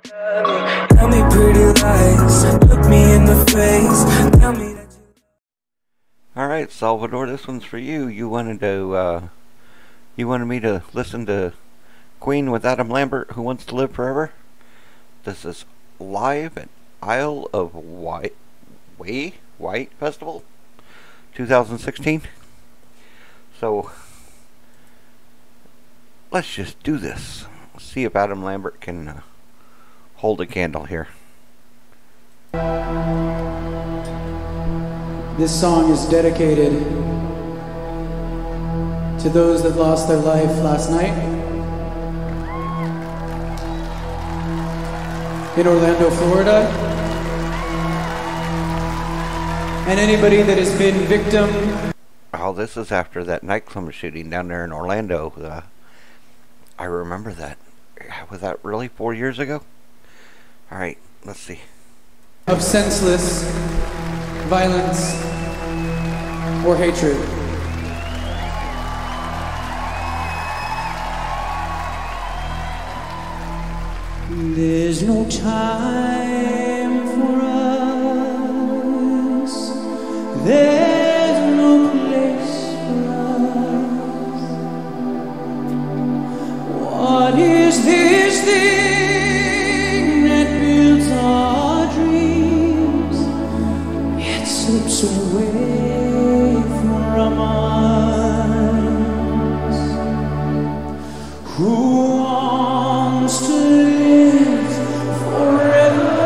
Tell me pretty lies, look me in the face, tell me that you... Alright, Salvador, this one's for you. You wanted me to listen to Queen with Adam Lambert, Who Wants to Live Forever? This is live at Isle of Wight Festival 2016. So let's just do this. See if Adam Lambert can hold a candle here. This song is dedicated to those that lost their life last night in Orlando, Florida, and anybody that has been victim. Oh, this is after that nightclub shooting down there in Orlando. I remember that. Was that really 4 years ago? Alright, let's see. Of senseless violence or hatred. There's no time for us. There's no place for us. What is this thing that builds our dreams? It slips away from us. Who wants to live forever?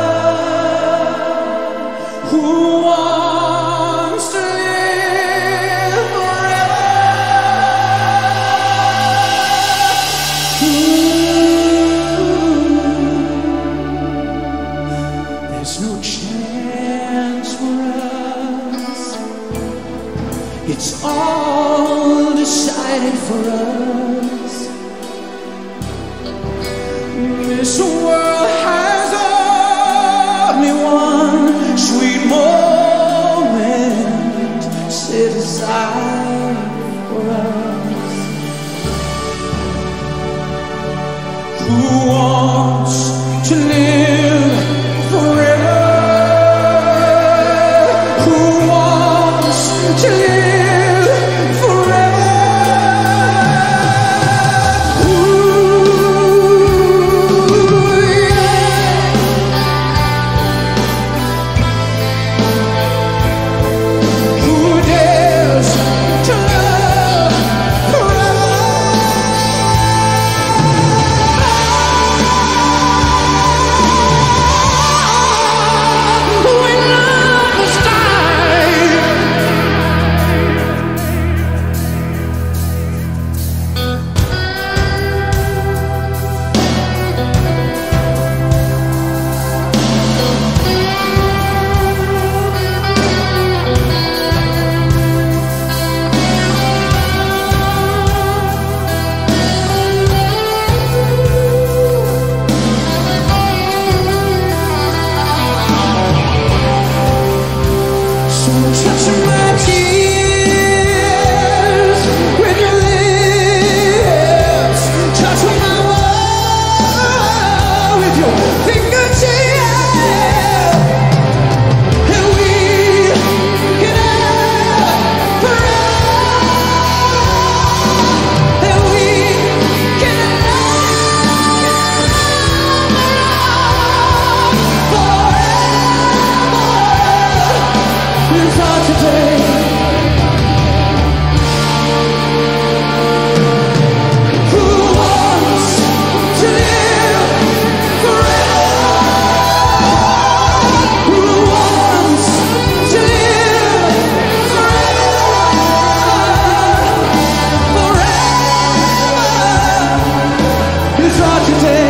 Who wants to live forever? There's no chance for us. It's all decided for us. This world has only one sweet moment set aside for us. Who wants to live forever? Who wants to live forever? Who dares to love forever? When love has died. So touch my tears with your lips, touch my world with your fingertips, and we can have forever, and we can have forever. It's hard today. Who wants to live forever? Who wants to live forever? Forever. It's hard today.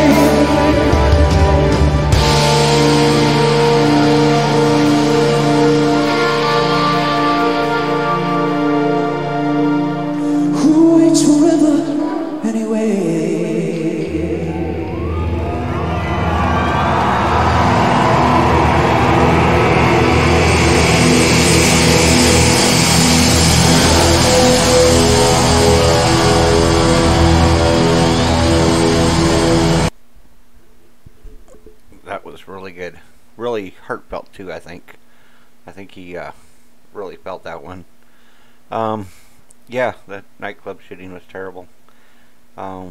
that was really good. Really heartfelt too, I think. I think he really felt that one. Yeah, that nightclub shooting was terrible. Well,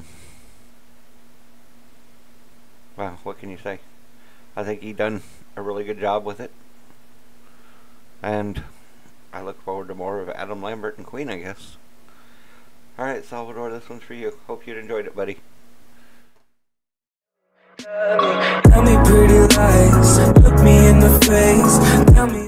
what can you say? I think he done a really good job with it. And I look forward to more of Adam Lambert and Queen, I guess. Alright, Salvador, this one's for you. Hope you enjoyed it, buddy. Tell me pretty lies, look me in the face. Tell me